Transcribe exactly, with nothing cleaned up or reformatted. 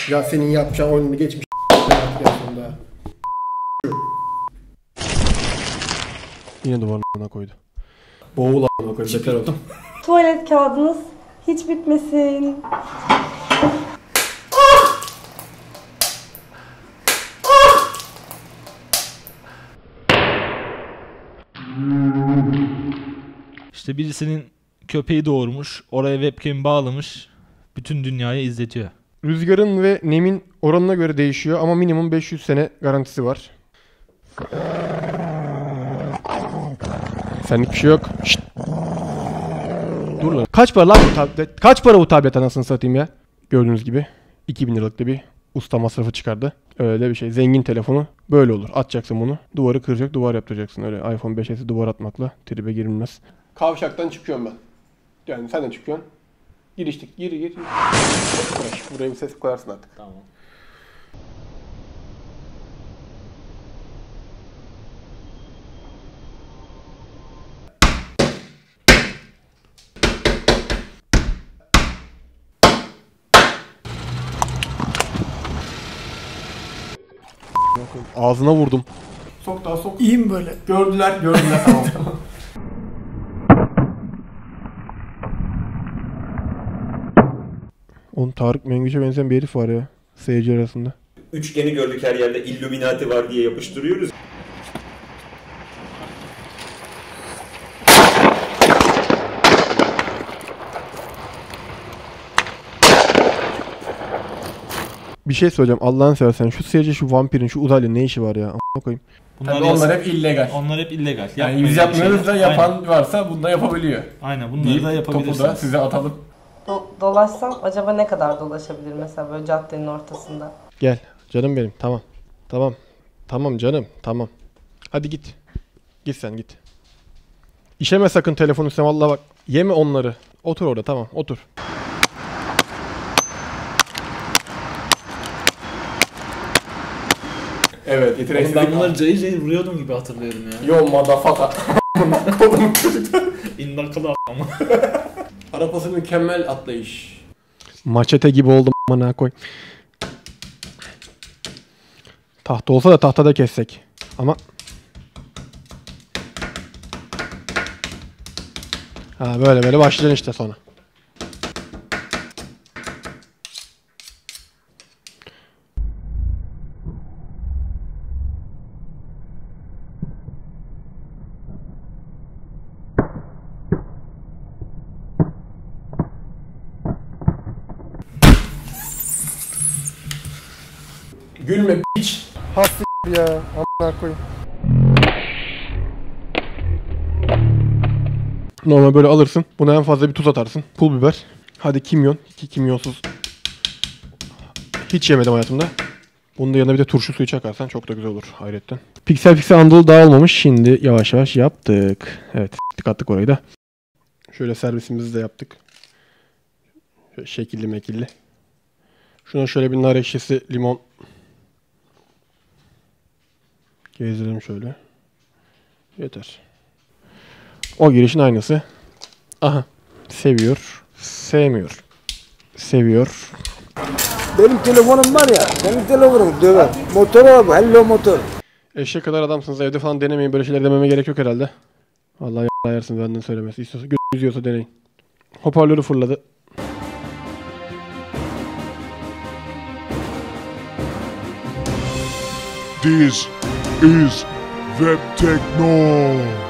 Ya senin yapacağın oyunu geçmiş sonunda. Yine duvarına koydu. Boğul a**ına koydu. Beter oldu. Tuvalet kağıdınız hiç bitmesin. İşte birisinin köpeği doğurmuş, oraya webcam bağlamış, bütün dünyayı izletiyor. Rüzgarın ve nemin oranına göre değişiyor ama minimum beş yüz sene garantisi var. Senlik bir şey yok. Şşt. Dur lan. Kaç para lan bu tablet? Kaç para bu tablet anasını satayım ya? Gördüğünüz gibi iki bin liralık da bir usta masrafı çıkardı. Öyle bir şey. Zengin telefonu böyle olur. Atacaksın bunu. Duvarı kıracak, duvar yaptıracaksın. Öyle iPhone beş S'i duvar atmakla tribe girilmez. Kavşaktan çıkıyorum ben. Yani sen de çıkıyorsun. Giriştik. Gir gir. Buraya bir ses koyarsın artık. Tamam. Ağzına vurdum. Sok daha sok. İyi mi böyle? Gördüler, gördüler. Tamam tamam. Onun Tarık Mengüç'e benzeyen bir herif var ya. Seyirci arasında. Üçgeni gördük her yerde. Illuminati var diye yapıştırıyoruz. Bir şey söyleyeceğim. Allah'ını seversen şu seyirci şu vampirin şu uzaylı ne işi var ya? A**ına koyayım. Bunlar, onlar hep illegal. Onlar hep illegal. Yani biz yapmıyoruz da yapan Aynen. varsa bunu da yapabiliyor. Aynen bunları da yapabilirsiniz. Topu da size atalım. Do dolaşsam acaba ne kadar dolaşabilir mesela böyle caddenin ortasında? Gel canım benim, tamam. Tamam. Tamam canım, tamam. Hadi git. Git sen git. İşeme sakın telefonu üstüne, vallahi bak. Yeme onları. Otur orada, tamam otur. Evet, yeteneksizlik. Ben bunları cayır cayır vuruyordum gibi hatırlıyorum ya. Yo motherfucker. Kolum çocuklar. İndakalı ama. Arapası mükemmel atlayış. Maçete gibi oldum bana koy. Tahta olsa da tahtada kessek. Ama ha böyle böyle başlayacaksın işte sonra. Gülme piç. Hasbi ya. Amına koyayım. Normal böyle alırsın. Buna en fazla bir tuz atarsın. Pul biber. Hadi kimyon. Ki kimyonsuz. Hiç yemedim hayatımda. Bunun da yanına bir de turşu suyu çakarsan çok da güzel olur hayretten. Piksel piksel Anadolu daha olmamış. Şimdi yavaş yavaş yaptık. Evet. Attık orayı da. Şöyle servisimizi de yaptık. Şöyle şekilli mekilli. Şuna şöyle bir nar ekşisi, limon gezdirelim şöyle. Yeter. O girişin aynısı. Aha. Seviyor. Sevmiyor. Seviyor. Benim telefonum var ya. Benim telefonum döver. Motor var bu. Hello motor. Eşek kadar adamsınız. Evde falan denemeyin. Böyle şeyler dememe gerek yok herhalde. Vallahi y***arsın benden söylemesi. İstiyorsa gözüyorsa deneyin. Hoparlörü fırladı. This is Web Techno.